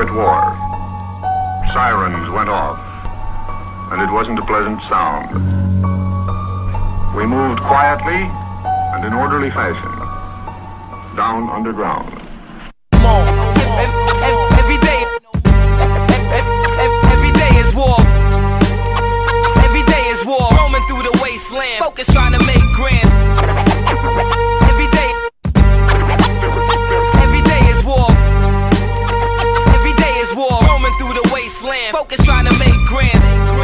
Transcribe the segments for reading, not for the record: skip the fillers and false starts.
at war. Sirens went off, and it wasn't a pleasant sound. We moved quietly and in orderly fashion down underground. Every day is war. Every day is war. Roaming through the wasteland, focus trying to make grand. Every day is war. Every day is war. Roaming through the wasteland, focus trying to make grand.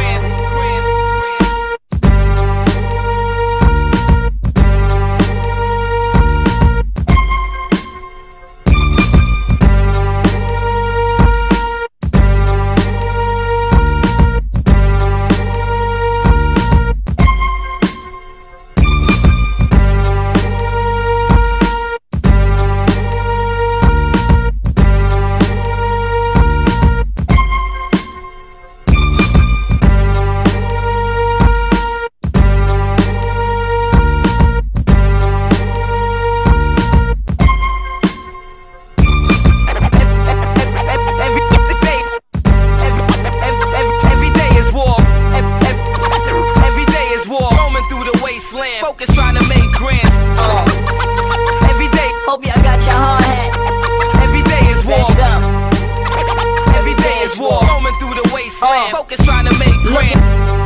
Focus trying to make grand. Every day. Hope y'all got your hard hat. Every day is war. Every day is war. Roaming through the wasteland. Focus trying to make grand.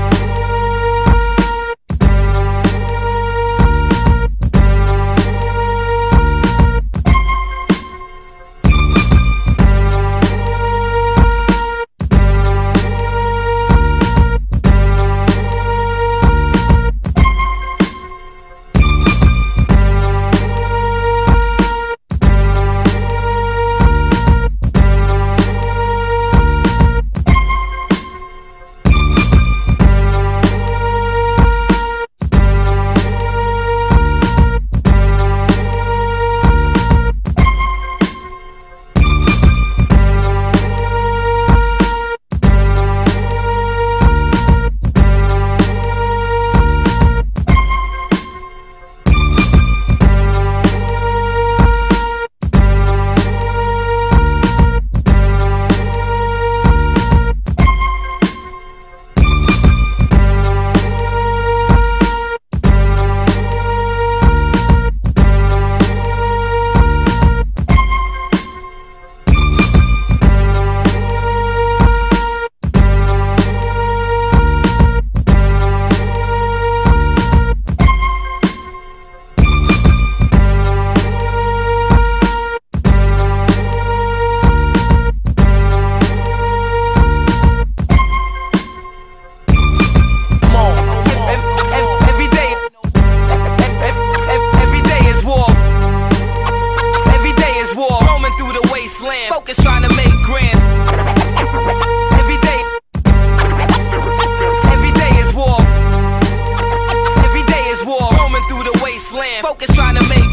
Focus trying to make grand. Every day is war. Every day is war. Roaming through the wasteland. Focus trying to make